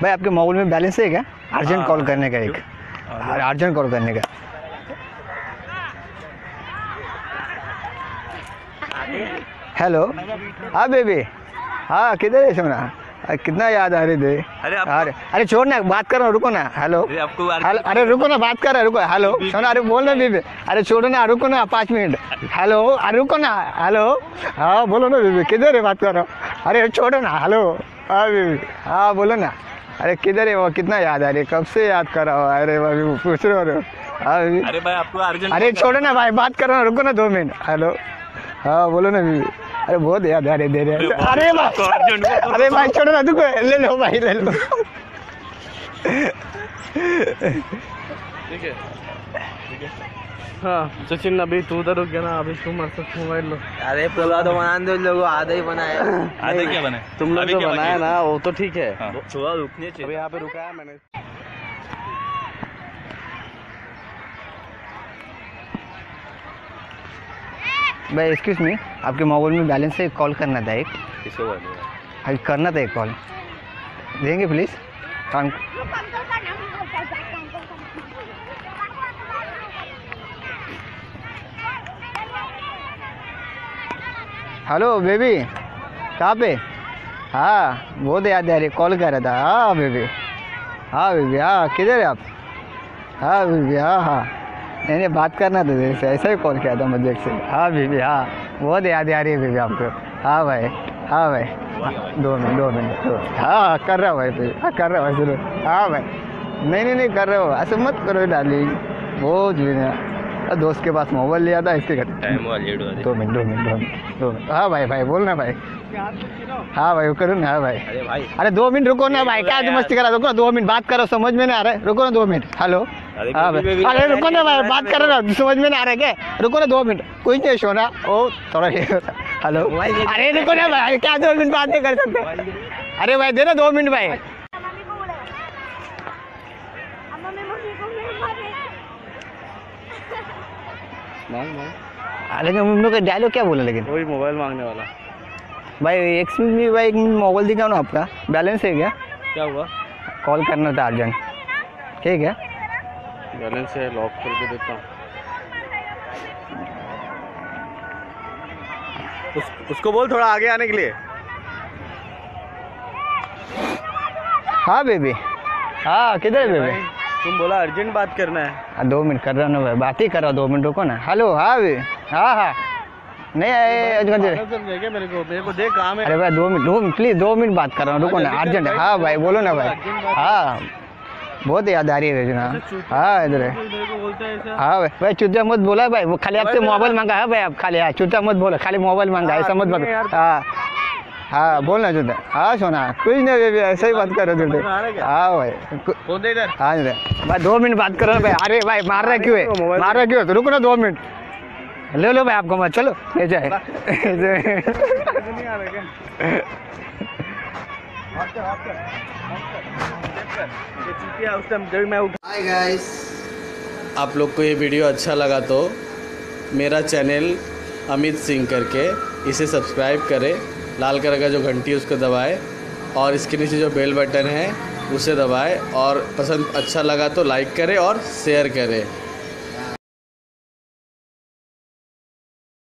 भाई आपके मोबाइल में बैलेंस है क्या? अर्जेंट कॉल करने का, एक अर्जेंट कॉल करने का। हेलो, हाँ बेबी, हाँ किधर है सोना? कितना याद आ रही थी। अरे छोड़ ना, बात कर रहा हूँ, रुको ना। हेलो, अरे रुको ना, बात कर रहा है, रुको। हेलो सोना, अरे बोल ना बेबी, अरे छोड़ो ना, रुको ना 5 मिनट। हेलो, अरे रुको ना। हेलो, हाँ बोलो ना बेबी, किधर है? बात कर रहा हूँ। अरे छोड़ो ना। हेलो, हाँ बेबी, हाँ बोलो ना। अरे किधर है वो? कितना याद आ रही है, कब से याद कर रहा हो? अरे भाई पूछ रहे हो। अरे भाई आपको अर्जेंट, अरे छोड़ो ना भाई, बात कर रहा हूँ, रुको ना 2 मिनट। हेलो, हाँ बोलो ना बेबी। अरे बहुत याद आ रही दे रहे। अरे भाई, अरे भाई छोड़ो ना, रुको, ले लो भाई, ले लो। ठीक है। हाँ सचिन, अभी तू उधर रुक गया ना, अभी तुम मोबाइल लो। अरे पुलाव तो बना दो लोगों, आधा ही बनाया। आधे क्या बने? तुम लोग तो बनाया ना, वो तो ठीक है। थोड़ा रुकने चाहिए। अभी यहाँ पे रुका है मैंने। भाई एक्सक्यूज मी, आपके मोबाइल में बैलेंस है, कॉल करना था एक। किसको बोल? करना था एक कॉल, देंगे प्लीज़? थैंक। हेलो बेबी, कहाँ पे? हाँ बहुत याद आ रही, कॉल कर रहा था। हाँ बेबी, हाँ बेबी, हाँ किधर है आप? हाँ बेबी, हाँ हाँ, नहीं बात करना था तेरे से, ऐसा ही कॉल किया था मजाक से। हाँ बेबी, हाँ बहुत याद आ रही है बेबी आपको। हाँ भाई, हाँ भाई, 2 मिनट। हाँ कर रहा हूँ भाई बेबी, हाँ कर रहा हूँ सुनो। हाँ भाई, नहीं कर रहे हो, ऐसे मत करो डार्लिंग, बहुत दोस्त के पास मोबाइल लिया था, इसके घर। 2 मिनट। हाँ भाई बोलना भाई। हाँ भाई करो ना। हाँ भाई, अरे 2 मिनट रुको ना भाई, क्या मस्ती करा? रुको ना 2 मिनट, बात करो, समझ में नहीं आ रहा है, रुको ना 2 मिनट। हेलो, हाँ भाई, अरे रुको ना भाई, बात करो ना, समझ में नहीं आ रहा है क्या? रुको ना 2 मिनट, कुछ नहीं सोना, ओ थोड़ा। हेलो, अरे रुको ना भाई, क्या 2 मिनट बात नहीं कर सकते? अरे भाई दे ना 2 मिनट भाई। लेकिन हम लोग का डायलॉग क्या बोला? लेकिन वही मोबाइल मांगने वाला। भाई एक्सक्यूज मी भाई, मोबाइल दिखाओ ना आपका, बैलेंस है क्या? क्या हुआ? कॉल करना था अर्जेंट, ठीक है? बैलेंस है, लॉक करके देता हूँ। उसको बोल थोड़ा आगे आने के लिए। हाँ बेबी, हाँ किधर है बेबी? तुम बोला अर्जेंट बात करना है। 2 मिनट कर रहा हूँ ना भाई, बात ही कर रहा हूँ, 2 मिनट रुको ना। हेलो, हाँ बेबी, हाँ नहीं मेरे को देख काम है। अरे भाई 2 मिनट प्लीज, 2 मिनट बात कर रहा हूँ, रुको ना, अर्जेंट है। हाँ भाई बोलो ना भाई। हाँ बहुत याद आ रही है रजना। हाँ इधर है। हाँ भाई चुतिया मत बोला भाई, वो खाली आपसे मोबाइल मांगा है भाई, आप खाली चुतिया मत बोला, खाली मोबाइल मांगा है, ऐसा मत बोलो। हाँ बोलना चुतिया। हाँ सोना, कुछ नहीं बेबी, ऐसा ही बात करो चुतिया। हाँ भाई, हाँ इधर भाई 2 मिनट बात करो भाई। अरे भाई मार रहा क्यों है? तो रुको ना 2 मिनट, ले लो भाई आपको, मत चलो ले जाए। हाय गाइस, आप लोग को ये वीडियो अच्छा लगा तो मेरा चैनल अमित सिंह करके इसे सब्सक्राइब करें, लाल कलर का जो घंटी है उसको दबाएं और इसके नीचे जो बेल बटन है उसे दबाएं, और पसंद अच्छा लगा तो लाइक करें और शेयर करें।